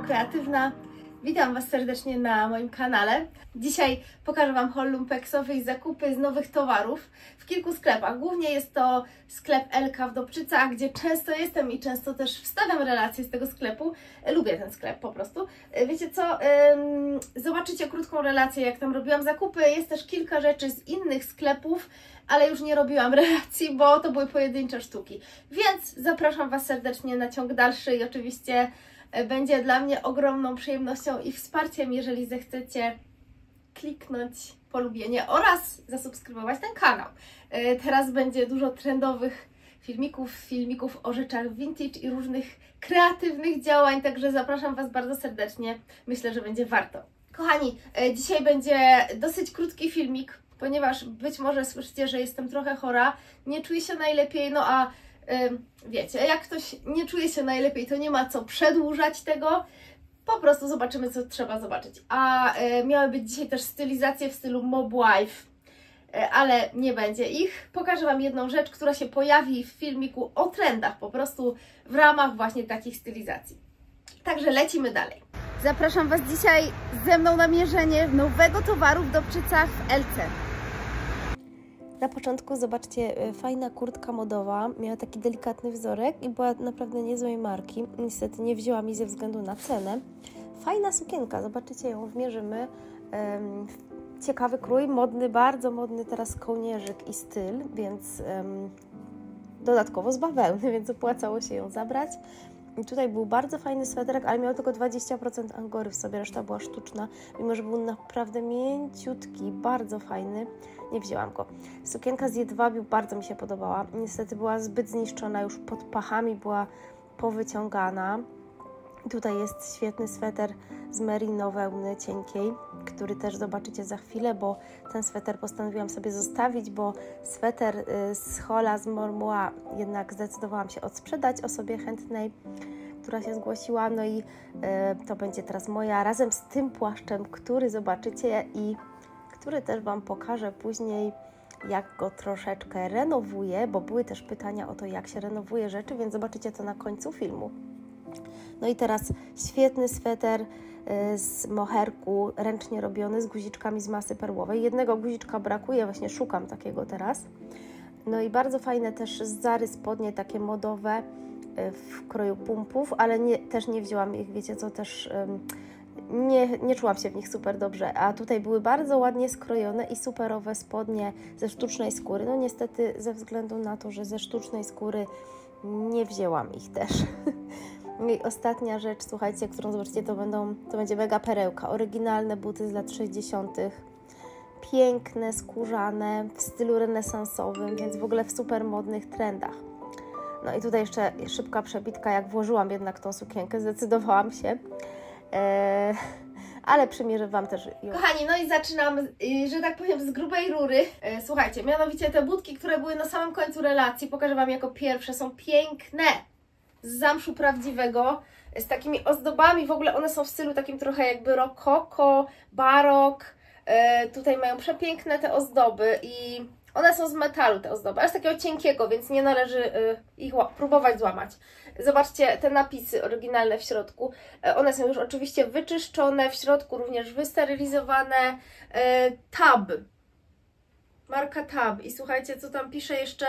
Kreatywna. Witam Was serdecznie na moim kanale. Dzisiaj pokażę Wam haul lumpeksowy i zakupy z nowych towarów w kilku sklepach. Głównie jest to sklep Elka w Dobczycach, gdzie często jestem i często też wstawiam relacje z tego sklepu. Lubię ten sklep po prostu. Wiecie co? Zobaczycie krótką relację, jak tam robiłam zakupy. Jest też kilka rzeczy z innych sklepów, ale już nie robiłam relacji, bo to były pojedyncze sztuki. Więc zapraszam Was serdecznie na ciąg dalszy i oczywiście będzie dla mnie ogromną przyjemnością i wsparciem, jeżeli zechcecie kliknąć polubienie oraz zasubskrybować ten kanał. Teraz będzie dużo trendowych filmików o rzeczach vintage i różnych kreatywnych działań, także zapraszam Was bardzo serdecznie. Myślę, że będzie warto. Kochani, dzisiaj będzie dosyć krótki filmik, ponieważ być może słyszycie, że jestem trochę chora, nie czuję się najlepiej, no a wiecie, jak ktoś nie czuje się najlepiej, to nie ma co przedłużać tego, po prostu zobaczymy, co trzeba zobaczyć. A miały być dzisiaj też stylizacje w stylu Mob Wife, ale nie będzie ich. Pokażę Wam jedną rzecz, która się pojawi w filmiku o trendach, po prostu w ramach właśnie takich stylizacji. Także lecimy dalej. Zapraszam Was dzisiaj ze mną na mierzenie nowego towaru w Dobczycach w Elce. Na początku zobaczcie, fajna kurtka modowa, miała taki delikatny wzorek i była naprawdę niezłej marki. Niestety nie wzięłam jej ze względu na cenę. Fajna sukienka, zobaczycie ją, wmierzymy. Ciekawy krój, modny, bardzo modny teraz kołnierzyk i styl, więc dodatkowo z bawełny, więc opłacało się ją zabrać. I tutaj był bardzo fajny sweterek, ale miał tylko 20% angory w sobie, reszta była sztuczna, mimo że był naprawdę mięciutki, bardzo fajny. Nie wzięłam go. Sukienka z jedwabiu bardzo mi się podobała. Niestety była zbyt zniszczona, już pod pachami była powyciągana. Tutaj jest świetny sweter z merino wełny cienkiej, który też zobaczycie za chwilę, bo ten sweter postanowiłam sobie zostawić, bo sweter z Hola z Mormoa jednak zdecydowałam się odsprzedać osobie chętnej, która się zgłosiła. No i to będzie teraz moja, razem z tym płaszczem, który zobaczycie i który też Wam pokażę później, jak go troszeczkę renowuję, bo były też pytania o to, jak się renowuje rzeczy, więc zobaczycie to na końcu filmu. No i teraz świetny sweter z moherku, ręcznie robiony, z guziczkami z masy perłowej. Jednego guziczka brakuje, właśnie szukam takiego teraz. No i bardzo fajne też zary spodnie, takie modowe w kroju pumpów, ale też nie wzięłam ich, wiecie co, też nie czułam się w nich super dobrze, a tutaj były bardzo ładnie skrojone i superowe spodnie ze sztucznej skóry. No niestety ze względu na to, że ze sztucznej skóry nie wzięłam ich też. I ostatnia rzecz, słuchajcie, którą zobaczycie, to będzie mega perełka. Oryginalne buty z lat 60. Piękne, skórzane, w stylu renesansowym, więc w ogóle w super modnych trendach. No i tutaj jeszcze szybka przebitka, jak włożyłam jednak tą sukienkę, zdecydowałam się. Ale przymierzę Wam też ją. Kochani, no i zaczynam, że tak powiem, z grubej rury. Słuchajcie, mianowicie te budki, które były na samym końcu relacji, pokażę Wam jako pierwsze, są piękne. Z zamszu prawdziwego, z takimi ozdobami, w ogóle one są w stylu takim trochę jakby rokoko, barok. Tutaj mają przepiękne te ozdoby i one są z metalu, te ozdoby, ale z takiego cienkiego, więc nie należy ich próbować złamać. Zobaczcie te napisy oryginalne w środku. One są już oczywiście wyczyszczone, w środku również wysterylizowane. Tab. Marka Tab. I słuchajcie, co tam pisze jeszcze?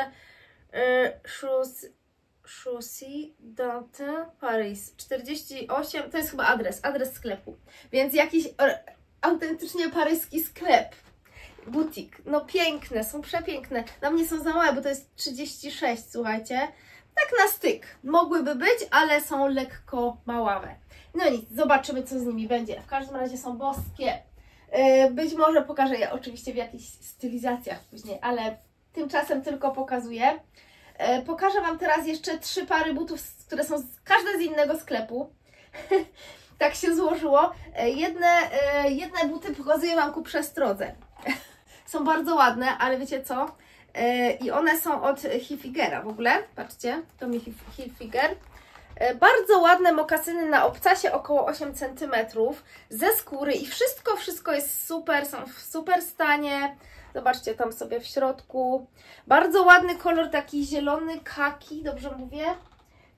Chaussee Dante Paris 48, to jest chyba adres sklepu, więc jakiś autentycznie paryski sklep, butik. No piękne, są przepiękne, na mnie są za małe, bo to jest 36, słuchajcie, tak na styk, mogłyby być, ale są lekko maławe. No nic, zobaczymy, co z nimi będzie. W każdym razie są boskie, być może pokażę je oczywiście w jakichś stylizacjach później, ale tymczasem tylko pokazuję. Pokażę Wam teraz jeszcze 3 pary butów, które są każde z innego sklepu. Tak się złożyło. Jedne buty pokazuję Wam ku przestrodze. Są bardzo ładne, ale wiecie co? I one są od Hilfigera w ogóle. Patrzcie, to mi Hilfiger. Bardzo ładne mokasyny na obcasie, około 8 cm, ze skóry i wszystko jest super, są w super stanie. Zobaczcie tam sobie w środku. Bardzo ładny kolor, taki zielony kaki, dobrze mówię?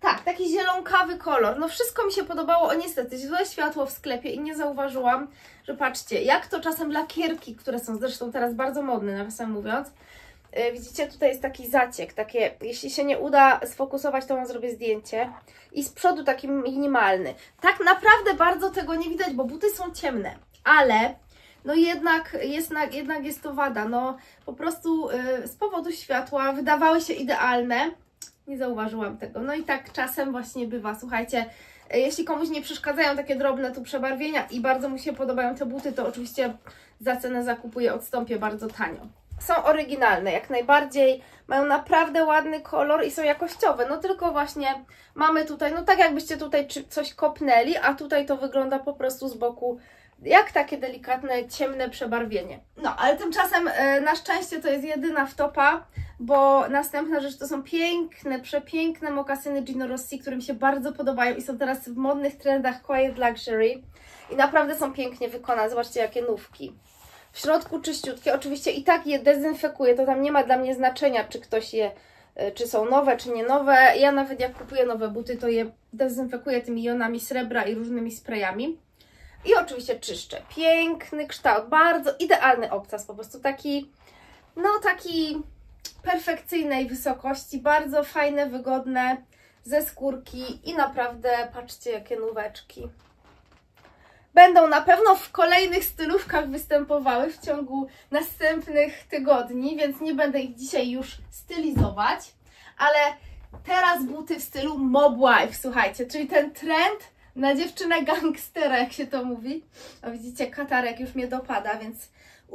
Tak, taki zielonkawy kolor. No wszystko mi się podobało, o niestety, źle światło w sklepie i nie zauważyłam, że patrzcie, jak to czasem lakierki, które są zresztą teraz bardzo modne, nawiasem mówiąc. Widzicie, tutaj jest taki zaciek, takie, jeśli się nie uda sfokusować, to wam zrobię zdjęcie. I z przodu taki minimalny. Tak naprawdę bardzo tego nie widać, bo buty są ciemne, ale no jednak jest to wada. No po prostu z powodu światła wydawały się idealne. Nie zauważyłam tego. No i tak czasem właśnie bywa. Słuchajcie, jeśli komuś nie przeszkadzają takie drobne tu przebarwienia i bardzo mu się podobają te buty, to oczywiście za cenę zakupu je odstąpię bardzo tanio. Są oryginalne, jak najbardziej, mają naprawdę ładny kolor i są jakościowe, no tylko właśnie mamy tutaj, no tak jakbyście tutaj coś kopnęli, a tutaj to wygląda po prostu z boku jak takie delikatne, ciemne przebarwienie. No, ale tymczasem na szczęście to jest jedyna wtopa, bo następna rzecz to są piękne, przepiękne mokasyny Gino Rossi, które mi się bardzo podobają i są teraz w modnych trendach Quiet Luxury i naprawdę są pięknie wykonane, zobaczcie jakie nówki. W środku czyściutkie, oczywiście i tak je dezynfekuję, to tam nie ma dla mnie znaczenia, czy ktoś je, czy są nowe, czy nie nowe. Ja nawet jak kupuję nowe buty, to je dezynfekuję tymi jonami srebra i różnymi sprayami. I oczywiście czyszczę. Piękny kształt, bardzo idealny obcas, po prostu taki, no taki perfekcyjnej wysokości, bardzo fajne, wygodne, ze skórki i naprawdę patrzcie jakie nóweczki. Będą na pewno w kolejnych stylówkach występowały w ciągu następnych tygodni, więc nie będę ich dzisiaj już stylizować, ale teraz buty w stylu mob wife, słuchajcie, czyli ten trend na dziewczynę gangstera, jak się to mówi. O, widzicie, katarek już mnie dopada, więc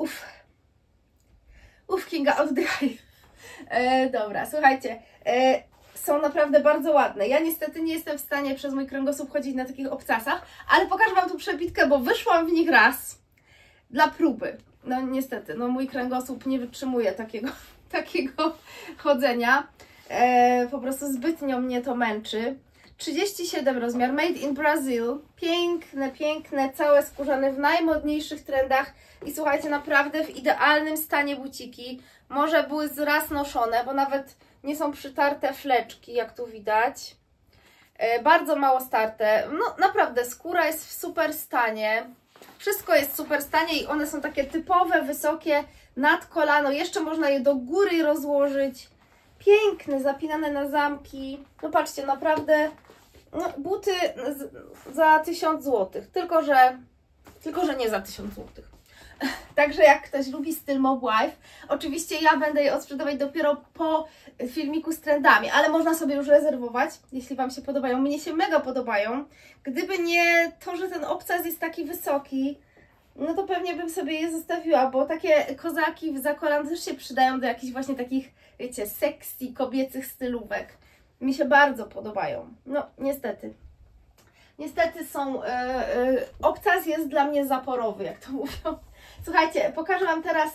Kinga, oddychaj. Dobra, słuchajcie, są naprawdę bardzo ładne. Ja niestety nie jestem w stanie przez mój kręgosłup chodzić na takich obcasach, ale pokażę wam tu przebitkę, bo wyszłam w nich raz dla próby. No niestety, no mój kręgosłup nie wytrzymuje takiego chodzenia. Po prostu zbytnio mnie to męczy. 37 rozmiar, made in Brazil. Piękne, piękne, całe skórzane w najmodniejszych trendach. I słuchajcie, naprawdę w idealnym stanie buciki. Może były raz noszone, bo nawet nie są przytarte fleczki, jak tu widać. Bardzo mało starte. No naprawdę, skóra jest w super stanie. Wszystko jest w super stanie i one są takie typowe, wysokie, nad kolano. Jeszcze można je do góry rozłożyć. Piękne, zapinane na zamki. No patrzcie, naprawdę no, buty za 1000 zł. Tylko że nie za 1000 zł. Także jak ktoś lubi styl mob wife, oczywiście ja będę je odsprzedawać dopiero po filmiku z trendami, ale można sobie już rezerwować, jeśli wam się podobają. Mnie się mega podobają. Gdyby nie to, że ten obcas jest taki wysoki, no to pewnie bym sobie je zostawiła, bo takie kozaki za kolan też się przydają do jakichś właśnie takich, wiecie, sexy kobiecych stylówek. Mi się bardzo podobają. No, niestety. Niestety są, obcas jest dla mnie zaporowy, jak to mówią. Słuchajcie, pokażę wam teraz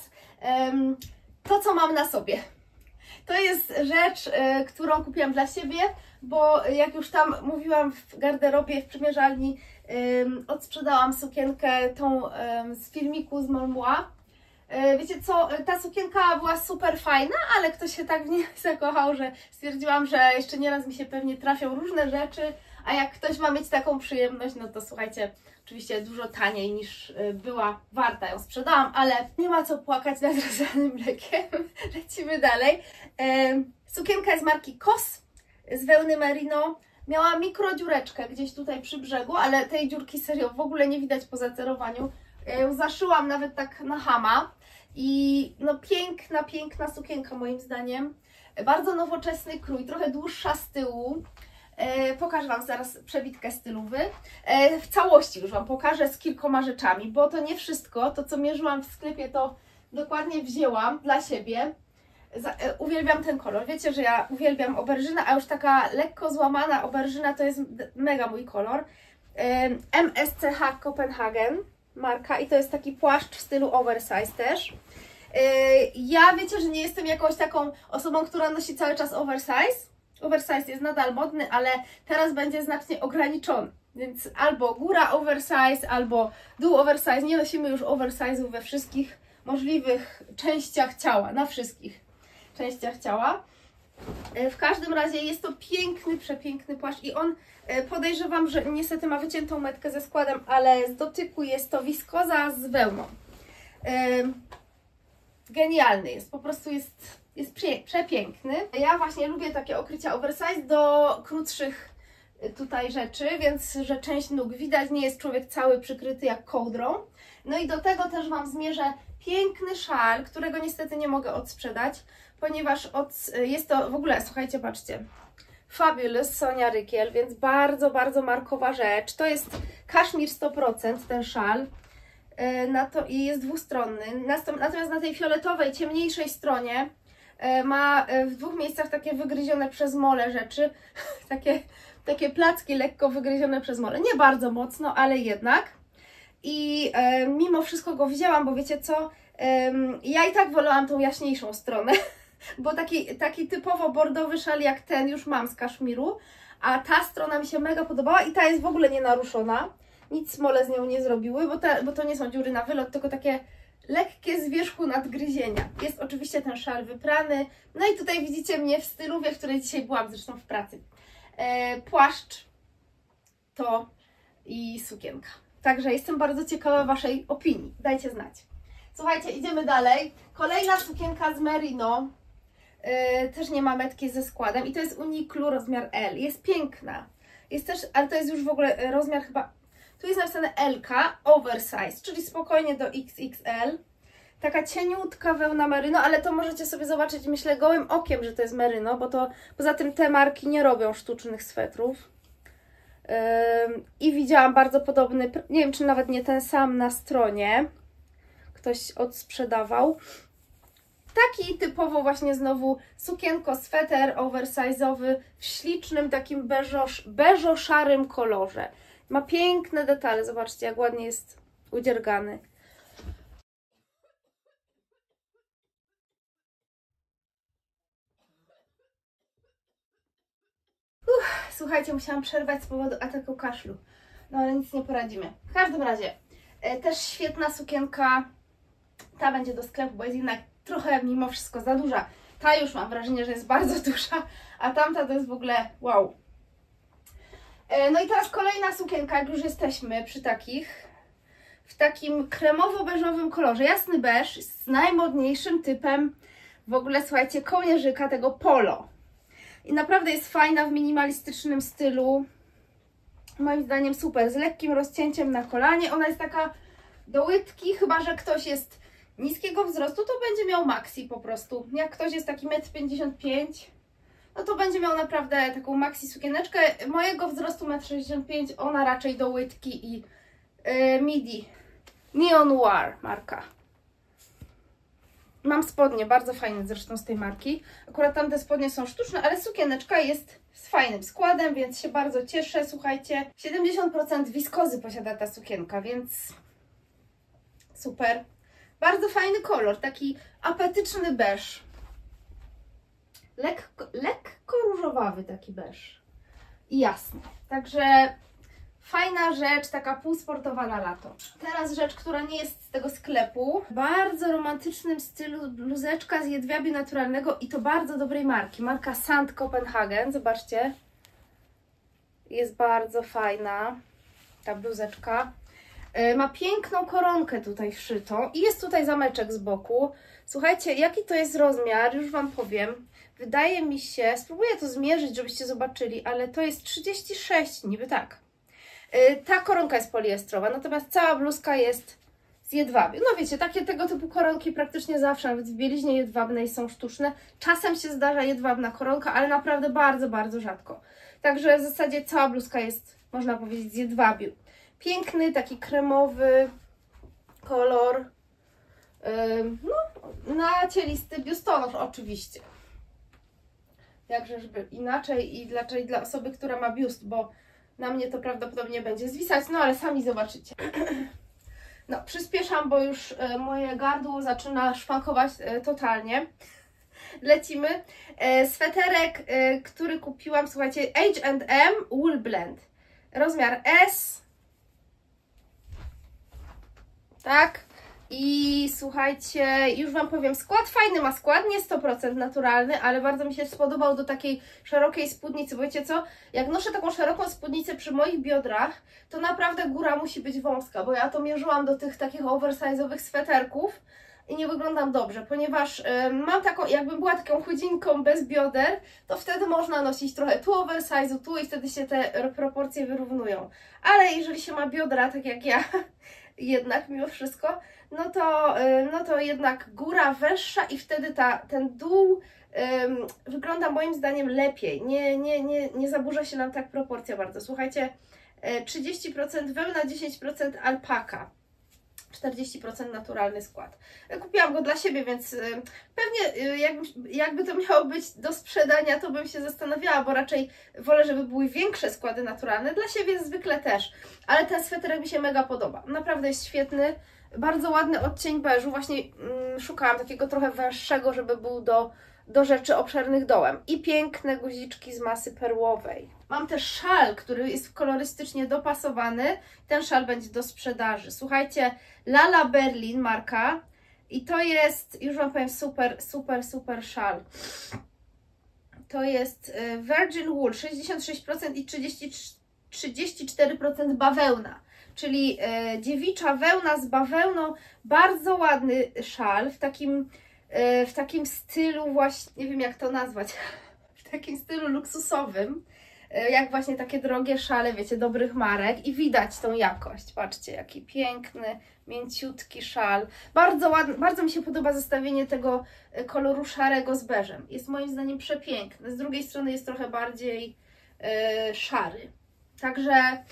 to, co mam na sobie. To jest rzecz, którą kupiłam dla siebie, bo jak już tam mówiłam w garderobie, w przymierzalni, odsprzedałam sukienkę tą z filmiku z Molmua. Wiecie co, ta sukienka była super fajna, ale ktoś się tak w niej zakochał, że stwierdziłam, że jeszcze nieraz mi się pewnie trafią różne rzeczy, a jak ktoś ma mieć taką przyjemność, no to słuchajcie, oczywiście dużo taniej niż była warta ją sprzedałam, ale nie ma co płakać nad rozlanym mlekiem. Lecimy dalej. Sukienka jest marki COS z wełny merino. Miała mikrodziureczkę gdzieś tutaj przy brzegu, ale tej dziurki serio w ogóle nie widać po zacerowaniu. Ja ją zaszyłam nawet tak na chama i no piękna, piękna sukienka moim zdaniem. Bardzo nowoczesny krój, trochę dłuższa z tyłu. Pokażę wam zaraz przebitkę stylowy. W całości już wam pokażę z kilkoma rzeczami, bo to nie wszystko. To, co mierzyłam w sklepie, to dokładnie wzięłam dla siebie. Uwielbiam ten kolor. Wiecie, że ja uwielbiam oberżynę, a już taka lekko złamana oberżyna to jest mega mój kolor. MSCH Copenhagen marka i to jest taki płaszcz w stylu oversize też. Ja wiecie, że nie jestem jakąś taką osobą, która nosi cały czas oversize. Oversize jest nadal modny, ale teraz będzie znacznie ograniczony. Więc albo góra oversize, albo dół oversize. Nie nosimy już oversize'ów we wszystkich możliwych częściach ciała, na wszystkich częściach ciała. W każdym razie jest to piękny, przepiękny płaszcz i on, podejrzewam, że niestety ma wyciętą metkę ze składem, ale z dotyku jest to wiskoza z wełną. Genialny jest, po prostu jest przepiękny. Ja właśnie lubię takie okrycia oversize do krótszych tutaj rzeczy, więc że część nóg widać, nie jest człowiek cały przykryty jak kołdrą. No i do tego też Wam zmierzę piękny szal, którego niestety nie mogę odsprzedać, ponieważ jest to w ogóle, słuchajcie, patrzcie, Fabulous Sonia Rykiel, więc bardzo, bardzo markowa rzecz. To jest kaszmir 100%, ten szal. I jest dwustronny. Natomiast na tej fioletowej, ciemniejszej stronie ma w dwóch miejscach takie wygryzione przez mole rzeczy. takie placki lekko wygryzione przez mole. Nie bardzo mocno, ale jednak. I mimo wszystko go wzięłam, bo wiecie co? Ja i tak wolałam tą jaśniejszą stronę, bo taki typowo bordowy szal jak ten już mam z kaszmiru, a ta strona mi się mega podobała i ta jest w ogóle nienaruszona. Nic mole z nią nie zrobiły, bo to nie są dziury na wylot, tylko takie lekkie z wierzchu nadgryzienia. Jest oczywiście ten szal wyprany. No i tutaj widzicie mnie w stylówie, w której dzisiaj byłam zresztą w pracy. Płaszcz to i sukienka. Także jestem bardzo ciekawa Waszej opinii. Dajcie znać. Słuchajcie, idziemy dalej. Kolejna sukienka z merino. Też nie ma metki ze składem i to jest Uniqlo rozmiar L. Jest piękna. Jest też, ale to jest już w ogóle rozmiar chyba... Tu jest napisane LK, oversize, czyli spokojnie do XXL. Taka cieniutka wełna merino, ale to możecie sobie zobaczyć, myślę, gołym okiem, że to jest merino, bo to poza tym te marki nie robią sztucznych swetrów. I widziałam bardzo podobny, nie wiem czy nawet nie ten sam na stronie, ktoś odsprzedawał. Taki typowo właśnie znowu sukienko, sweter oversize'owy w ślicznym takim beżo-szarym kolorze. Ma piękne detale, zobaczcie jak ładnie jest udziergany. Słuchajcie, musiałam przerwać z powodu ataku kaszlu. No ale nic nie poradzimy. W każdym razie, też świetna sukienka. Ta będzie do sklepu, bo jest jednak trochę mimo wszystko za duża. Ta już mam wrażenie, że jest bardzo duża, a tamta to jest w ogóle wow. No i teraz kolejna sukienka, jak już jesteśmy przy takich. W takim kremowo-beżowym kolorze. Jasny beż z najmodniejszym typem w ogóle, słuchajcie, kołnierzyka tego polo. I naprawdę jest fajna w minimalistycznym stylu. Moim zdaniem super, z lekkim rozcięciem na kolanie. Ona jest taka do łydki, chyba że ktoś jest niskiego wzrostu, to będzie miał maxi po prostu. Jak ktoś jest taki 1,55 m, no to będzie miał naprawdę taką maxi sukieneczkę. Mojego wzrostu 1,65 m, ona raczej do łydki i midi. Neon Noir marka. Mam spodnie, bardzo fajne zresztą z tej marki. Akurat tamte spodnie są sztuczne, ale sukieneczka jest z fajnym składem, więc się bardzo cieszę. Słuchajcie, 70% wiskozy posiada ta sukienka, więc super. Bardzo fajny kolor, taki apetyczny beż. Lekko różowawy taki beż. I jasny. Także fajna rzecz, taka półsportowa na lato. Teraz rzecz, która nie jest z tego sklepu. W bardzo romantycznym stylu bluzeczka z jedwabiu naturalnego i to bardzo dobrej marki. Marka Sand Copenhagen. Zobaczcie. Jest bardzo fajna ta bluzeczka. Ma piękną koronkę tutaj wszytą i jest tutaj zameczek z boku. Słuchajcie, jaki to jest rozmiar, już Wam powiem. Wydaje mi się, spróbuję to zmierzyć, żebyście zobaczyli, ale to jest 36, niby tak. Ta koronka jest poliestrowa, natomiast cała bluzka jest z jedwabiu. No wiecie, tego typu koronki praktycznie zawsze, nawet w bieliźnie jedwabnej są sztuczne. Czasem się zdarza jedwabna koronka, ale naprawdę bardzo, bardzo rzadko. Także w zasadzie cała bluzka jest, można powiedzieć, z jedwabiu. Piękny, taki kremowy kolor, no, nacielisty biustonosz oczywiście. Jakże żeby inaczej i dla osoby, która ma biust, bo na mnie to prawdopodobnie będzie zwisać, no ale sami zobaczycie. No, przyspieszam, bo już moje gardło zaczyna szwankować totalnie. Lecimy. Sweterek, który kupiłam, słuchajcie, H&M Wool Blend. Rozmiar S. Tak. I słuchajcie, już Wam powiem, skład fajny ma skład, nie 100% naturalny, ale bardzo mi się spodobał do takiej szerokiej spódnicy, bo wiecie co, jak noszę taką szeroką spódnicę przy moich biodrach, to naprawdę góra musi być wąska, bo ja to mierzyłam do tych takich oversize'owych sweterków i nie wyglądam dobrze, ponieważ mam taką, jakbym była taką chudzinką bez bioder, to wtedy można nosić trochę tu oversize'u, tu i wtedy się te proporcje wyrównują. Ale jeżeli się ma biodra, tak jak ja, jednak mimo wszystko, no to jednak góra wyższa i wtedy ten dół wygląda moim zdaniem lepiej. Nie zaburza się nam tak proporcja bardzo. Słuchajcie, 30% wełna, 10% alpaka. 40% naturalny skład. Kupiłam go dla siebie, więc pewnie jakby to miało być do sprzedania, to bym się zastanawiała, bo raczej wolę, żeby były większe składy naturalne. Dla siebie zwykle też, ale ten sweterek mi się mega podoba. Naprawdę jest świetny, bardzo ładny odcień beżu. Właśnie szukałam takiego trochę węższego, żeby był do rzeczy obszernych dołem. I piękne guziczki z masy perłowej. Mam też szal, który jest kolorystycznie dopasowany. Ten szal będzie do sprzedaży. Słuchajcie, Lala Berlin marka. I to jest, już Wam powiem, super szal. To jest Virgin Wool 66% i 34% bawełna. Czyli dziewicza wełna z bawełną. Bardzo ładny szal w takim stylu właśnie, nie wiem jak to nazwać, w takim stylu luksusowym, jak właśnie takie drogie szale, wiecie, dobrych marek i widać tą jakość. Patrzcie, jaki piękny, mięciutki szal. Bardzo ładny, bardzo mi się podoba zestawienie tego koloru szarego z beżem. Jest moim zdaniem przepiękny. Z drugiej strony jest trochę bardziej szary. Także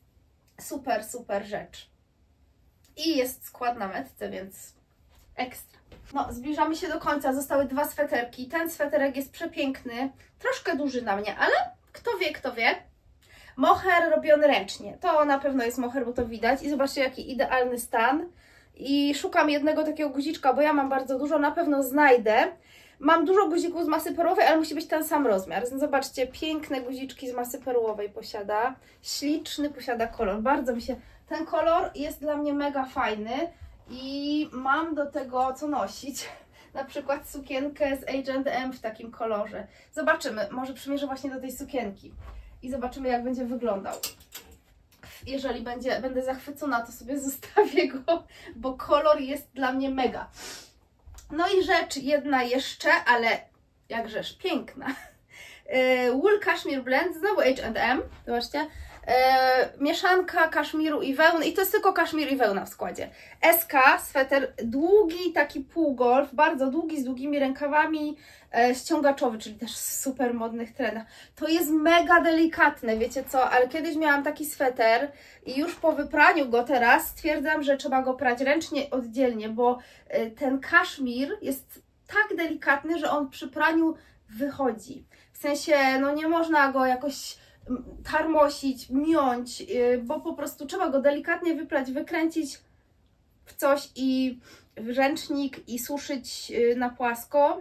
super rzecz. I jest skład na metce, więc ekstra. No, zbliżamy się do końca. Zostały dwa sweterki. Ten sweterek jest przepiękny. Troszkę duży na mnie, ale kto wie. Mohair robiony ręcznie. To na pewno jest mohair, bo to widać. I zobaczcie, jaki idealny stan. I szukam jednego takiego guziczka, bo ja mam bardzo dużo. Na pewno znajdę. Mam dużo guzików z masy perłowej, ale musi być ten sam rozmiar. Zobaczcie, piękne guziczki z masy perłowej posiada. Śliczny posiada kolor. Bardzo mi się... Ten kolor jest dla mnie mega fajny. I mam do tego co nosić, na przykład sukienkę z H&M w takim kolorze. Zobaczymy, może przymierzę właśnie do tej sukienki i zobaczymy jak będzie wyglądał. Jeżeli będę zachwycona, to sobie zostawię go, bo kolor jest dla mnie mega. No i rzecz jedna jeszcze, ale jakżeż piękna. Wool Cashmere Blend, znowu H&M, zobaczcie. Mieszanka kaszmiru i wełny i to jest tylko kaszmir i wełna w składzie. SK, sweter długi, taki półgolf, bardzo długi, z długimi rękawami, ściągaczowy, czyli też w super modnych trendach. To jest mega delikatne, wiecie co, ale kiedyś miałam taki sweter i już po wypraniu go teraz stwierdzam, że trzeba go prać ręcznie oddzielnie, bo ten kaszmir jest tak delikatny, że on przy praniu wychodzi. W sensie, no nie można go jakoś tarmosić, miąć, bo po prostu trzeba go delikatnie wyprać, wykręcić w coś i w ręcznik i suszyć na płasko.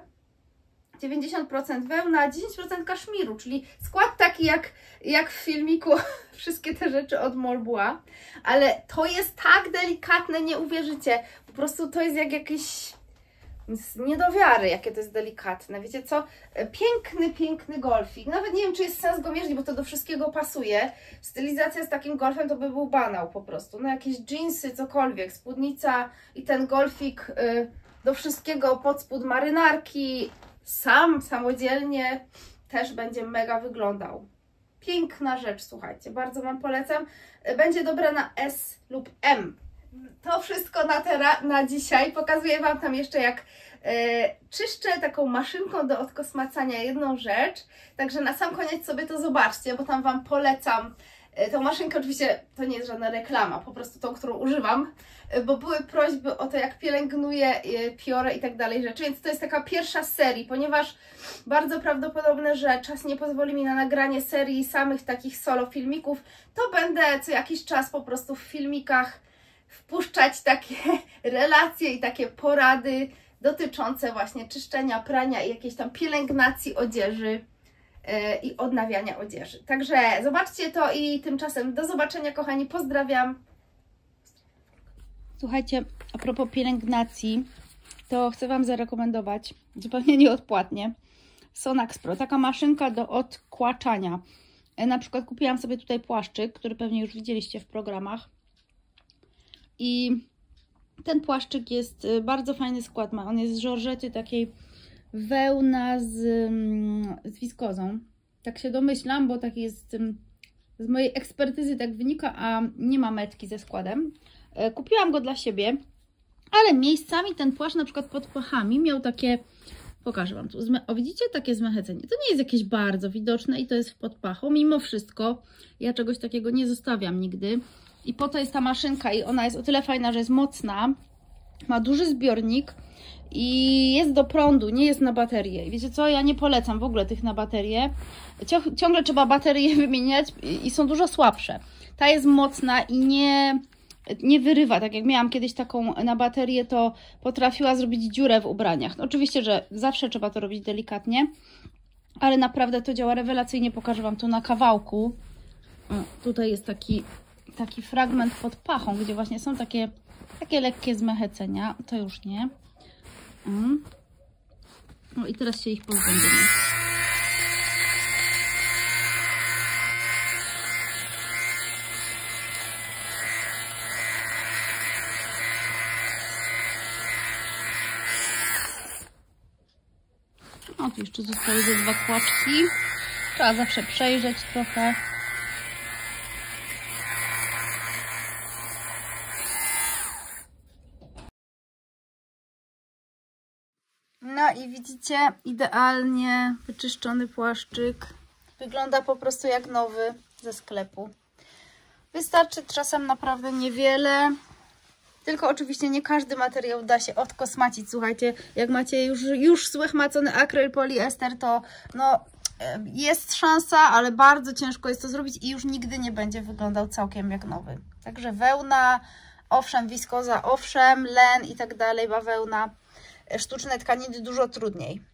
90% wełna, 10% kaszmiru, czyli skład taki jak w filmiku wszystkie te rzeczy od Molbua, ale to jest tak delikatne, nie uwierzycie, po prostu to jest jak jakieś nie do wiary, jakie to jest delikatne. Wiecie co? Piękny golfik. Nawet nie wiem, czy jest sens go mierzyć, bo to do wszystkiego pasuje. Stylizacja z takim golfem to by był banał po prostu. No jakieś dżinsy, cokolwiek, spódnica i ten golfik do wszystkiego, pod spód marynarki, samodzielnie też będzie mega wyglądał. Piękna rzecz, słuchajcie, bardzo Wam polecam. Będzie dobra na S lub M. To wszystko na dzisiaj. Pokazuję Wam tam jeszcze jak czyszczę taką maszynką do odkosmacania jedną rzecz. Także na sam koniec sobie to zobaczcie, bo tam Wam polecam tą maszynkę. Oczywiście to nie jest żadna reklama, po prostu tą, którą używam, bo były prośby o to, jak pielęgnuję piorę i tak dalej rzeczy, więc to jest taka pierwsza z serii, ponieważ bardzo prawdopodobne, że czas nie pozwoli mi na nagranie serii samych takich solo filmików, to będę co jakiś czas po prostu w filmikach wpuszczać takie relacje i takie porady dotyczące właśnie czyszczenia, prania i jakiejś tam pielęgnacji odzieży i odnawiania odzieży. Także zobaczcie to i tymczasem do zobaczenia, kochani, pozdrawiam. Słuchajcie, a propos pielęgnacji, to chcę Wam zarekomendować zupełnie nieodpłatnie Sonax Pro. Taka maszynka do odkłaczania. Na przykład kupiłam sobie tutaj płaszczyk, który pewnie już widzieliście w programach. I ten płaszczyk jest bardzo fajny skład ma. On jest z żorżety takiej wełna z wiskozą. Tak się domyślam, bo tak jest z mojej ekspertyzy tak wynika, a nie ma metki ze składem. Kupiłam go dla siebie, ale miejscami ten płaszcz na przykład pod pachami miał takie, pokażę Wam tu, o widzicie, takie zmechecenie. To nie jest jakieś bardzo widoczne i to jest pod pachą. Mimo wszystko ja czegoś takiego nie zostawiam nigdy. I po to jest ta maszynka i ona jest o tyle fajna, że jest mocna, ma duży zbiornik i jest do prądu, nie jest na baterię. I wiecie co, ja nie polecam w ogóle tych na baterię. Ciągle trzeba baterie wymieniać i są dużo słabsze. Ta jest mocna i nie wyrywa. Tak jak miałam kiedyś taką na baterię, to potrafiła zrobić dziurę w ubraniach. No, oczywiście, że zawsze trzeba to robić delikatnie, ale naprawdę to działa rewelacyjnie. Pokażę Wam to na kawałku. O, tutaj jest taki fragment pod pachą, gdzie właśnie są takie lekkie zmechecenia. To już nie. No i teraz się ich pozbędziemy. O, tu jeszcze zostały ze 2 kłaczki. Trzeba zawsze przejrzeć trochę. No i widzicie, idealnie wyczyszczony płaszczyk. Wygląda po prostu jak nowy ze sklepu. Wystarczy czasem naprawdę niewiele. Tylko oczywiście nie każdy materiał da się odkosmacić. Słuchajcie, jak macie już złechmacony akryl, poliester, to no, jest szansa, ale bardzo ciężko jest to zrobić i już nigdy nie będzie wyglądał całkiem jak nowy. Także wełna, owszem, wiskoza, owszem, len i tak dalej, bawełna. Sztuczne tkaniny dużo trudniej.